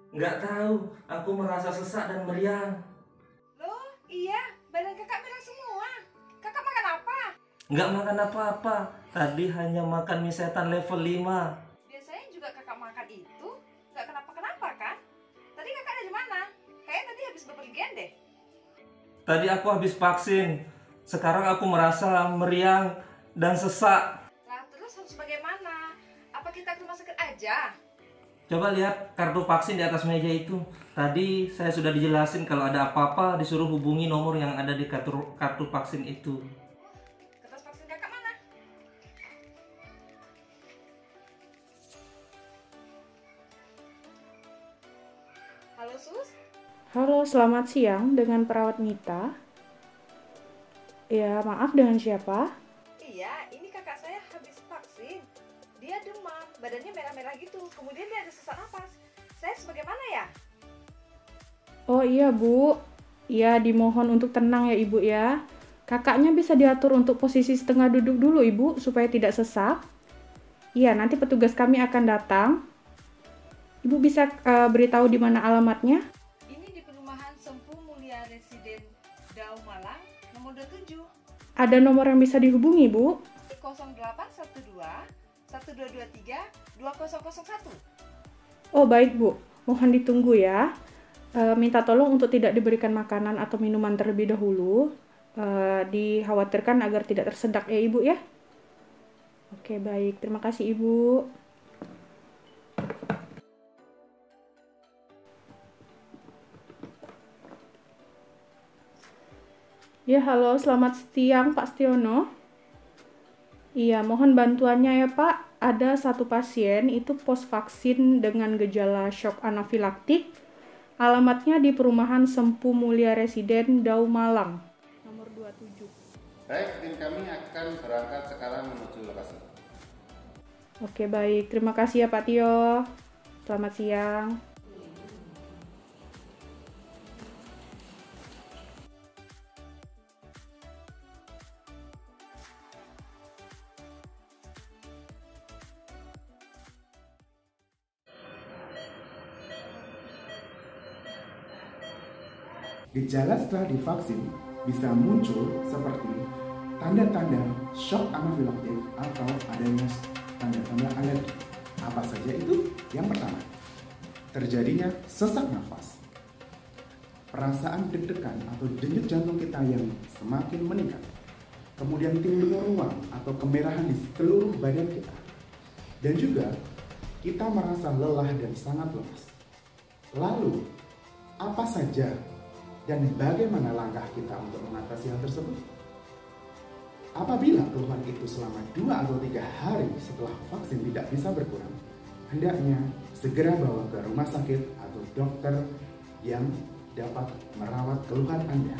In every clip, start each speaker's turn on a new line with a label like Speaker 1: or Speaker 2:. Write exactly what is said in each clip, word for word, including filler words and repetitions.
Speaker 1: Nggak tahu, aku merasa sesak dan meriang.
Speaker 2: Loh, iya, badan kakak merah semua. Kakak makan apa?
Speaker 1: Nggak makan apa-apa, tadi hanya makan mie setan level lima.
Speaker 2: Biasanya juga kakak makan itu, nggak kenapa-kenapa kan? Tadi kakak dari mana? Kayaknya tadi habis bepergian deh.
Speaker 1: Tadi aku habis vaksin, sekarang aku merasa meriang dan sesak.
Speaker 2: Lah, terus harus bagaimana? Apa kita ke rumah sakit aja?
Speaker 1: Coba lihat kartu vaksin di atas meja itu. Tadi saya sudah dijelasin kalau ada apa-apa disuruh hubungi nomor yang ada di kartu, kartu vaksin itu.
Speaker 2: Kertas vaksin kakak mana? Halo Sus?
Speaker 3: Halo, selamat siang dengan perawat Mita. Ya, maaf, dengan siapa?
Speaker 2: Iya, ini kakak saya habis vaksin. Dia demam, badannya merah-merah gitu. Kemudian dia ada sesak napas. Saya harus bagaimana ya?
Speaker 3: Oh iya, Bu. Ya, dimohon untuk tenang ya, Ibu ya. Kakaknya bisa diatur untuk posisi setengah duduk dulu, Ibu, supaya tidak sesak. Iya, nanti petugas kami akan datang. Ibu bisa uh, beritahu di mana alamatnya?
Speaker 2: Ini di perumahan Sempu Mulia Residen Dau Malang, nomor dua puluh tujuh.
Speaker 3: Ada nomor yang bisa dihubungi, Bu?
Speaker 2: nol delapan satu dua satu dua dua tiga dua nol nol satu.
Speaker 3: Oh, baik, Bu. Mohon ditunggu ya. Uh, minta tolong untuk tidak diberikan makanan atau minuman terlebih dahulu. Uh, dikhawatirkan agar tidak tersedak ya, Ibu ya. Oke, baik. Terima kasih, Ibu. Ya, halo, selamat siang Pak Stiono. Iya, mohon bantuannya ya Pak. Ada satu pasien itu pos vaksin dengan gejala shock anafilaktik. Alamatnya di perumahan Sempu Mulia Residen Dau Malang, nomor dua puluh tujuh.
Speaker 4: Baik, tim kami akan berangkat sekarang menuju lokasi.
Speaker 3: Oke, baik. Terima kasih ya Pak Tio. Selamat siang.
Speaker 5: Gejala setelah divaksin bisa muncul seperti tanda-tanda shock anafilaktik atau adanya tanda-tanda alergi. Apa saja itu? Yang pertama, terjadinya sesak nafas, perasaan deg-degan atau denyut jantung kita yang semakin meningkat, kemudian timbul ruam atau kemerahan di seluruh badan kita, dan juga kita merasa lelah dan sangat lemas. Lalu, apa saja dan bagaimana langkah kita untuk mengatasi hal tersebut? Apabila keluhan itu selama dua atau tiga hari setelah vaksin tidak bisa berkurang, hendaknya segera bawa ke rumah sakit atau dokter yang dapat merawat keluhan Anda.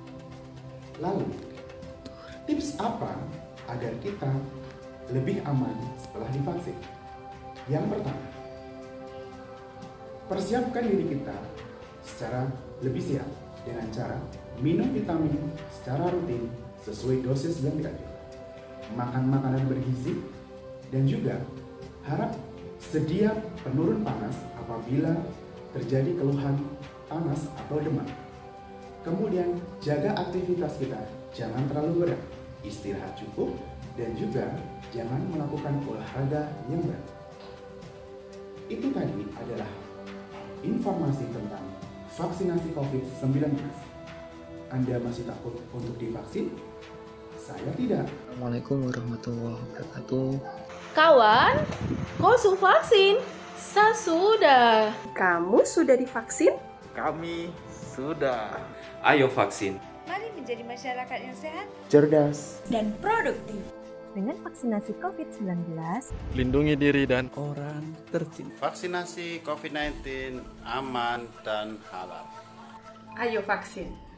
Speaker 5: Lalu, tips apa agar kita lebih aman setelah divaksin? Yang pertama, persiapkan diri kita secara lebih siap dengan cara minum vitamin secara rutin sesuai dosis yang dianjurkan, makan makanan bergizi, dan juga harap sedia penurun panas apabila terjadi keluhan panas atau demam. Kemudian jaga aktivitas kita, jangan terlalu berat, istirahat cukup, dan juga jangan melakukan olahraga yang berat. Itu tadi adalah informasi tentang vaksinasi covid sembilan belas. Anda masih takut untuk divaksin? Saya tidak.
Speaker 6: Assalamualaikum warahmatullahi wabarakatuh.
Speaker 7: Kawan, kau sudah vaksin? Saya sudah.
Speaker 8: Kamu sudah divaksin?
Speaker 9: Kami sudah. Ayo vaksin.
Speaker 2: Mari menjadi masyarakat yang sehat,
Speaker 5: Cerdas,
Speaker 8: dan produktif.
Speaker 10: Dengan vaksinasi covid sembilan belas,
Speaker 9: lindungi diri dan orang tercinta.
Speaker 4: Vaksinasi covid sembilan belas aman dan halal.
Speaker 8: Ayo vaksin.